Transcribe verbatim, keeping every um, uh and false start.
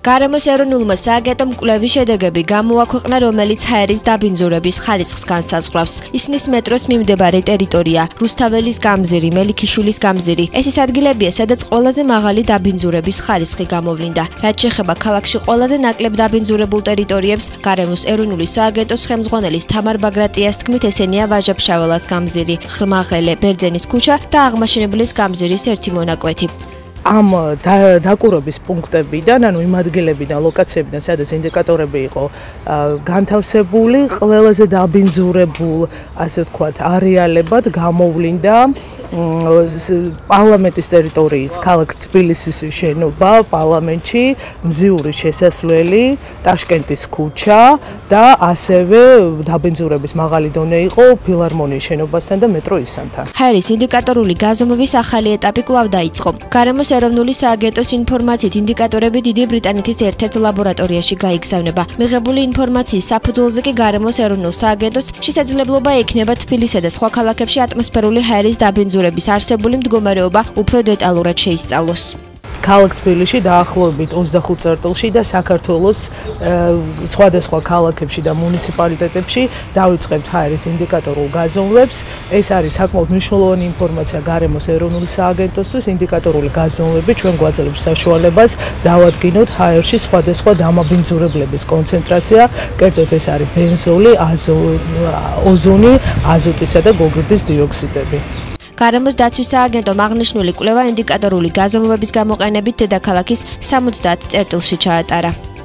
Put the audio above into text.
გარემოს ეროვნულმა სააგენტომ კვლევის შედეგები გამოაქვეყნა, რომელიც ჰაერის დაბინძურების ხარისხს განსაზღვრავს. ისნის მეტროს მიმდებარე ტერიტორია, რუსთაველის გამზირი, მელიქიშვილის გამზირი. ეს ის ადგილებია, სადაც ყველაზე მაღალი დაბინძურების ხარისხი გამოვლინდა. რაც შეეხება ქალაქში ყველაზე ნაკლებ დაბინძურებულ ტერიტორიებს, გარემოს ეროვნული სააგენტოს ხელმძღვანელის თამარ ბაგრატიას თქმით, ესენია ვაჟა-ფშაველას გამზირი, ხრმაღელე, ბერძენის ქუჩა და აღმაშენებლის გამზირის ერთი მონაკვეთი. ამ დაკურობის პუნქტებიდან, ანუ იმ ადგილებიდან, ლოკაციებიდან, სადაც ინდიკატორები იყო განთავსებული, ყველაზე დაბინძურებულ, ასე ვთქვათ, არეალებად გამოვლინდა პარლამენტის ტერიტორიის, ქალაქ თბილისის შენობა, პარლამენტში, მზიურის შესასვლელი, ტაშკენტის ქუჩა და ასევე დაბინძურების მაღალი დონე იყო ფილარმონიის შენობასთან და მეტრო ისანთან. ჰაერის ინდიკატორული გაზომვის ახალი ეტაპი კვლავ დაიწყო. გარემოს ეროვნული სააგენტოს ინფორმაციით ინდიკატორები დიდი ბრიტანეთის ერთ-ერთ ლაბორატორიაში გაიგზავნება. მიღებული ინფორმაციის საფუძველზე კი გარემოს ეროვნულ სააგენტოს შესაძლებლობა ექნება თბილისსა და სხვა ქალაქებში ატმოსფერული ჰაერის დაბინძურების არსებული მდგომარეობა უფრო დეტალურად შეისწავლოს. ქალაქ თბილისში დაახლოებით ოცდახუთ წერტილში და საქართველოს სხვადასხვა ქალაქებში და მუნიციპალიტეტებში დავიწყებთ ჰაერის ინდიკატორულ გაზომვებს. ეს არის საკმაოდ მნიშვნელოვანი ინფორმაცია გარემოს ეროვნული სააგენტოსთვის. ინდიკატორული გაზომვები ჩვენ გვაძლევს საშუალებას დავადგინოთ ჰაერში სხვადასხვა დამაბინძურებლების კონცენტრაცია. კერძოდ ეს არის ბენზოლი, ოზონი, აზოტისა და გოგირდის დიოქსიდები. გარემოს დაცვის სააგენტომ აღნიშნული კვლევა ინდიკატორული გაზომვების გამოყენებით დედაქალაქის სამოცდაათ წერტილში ჩაატარა.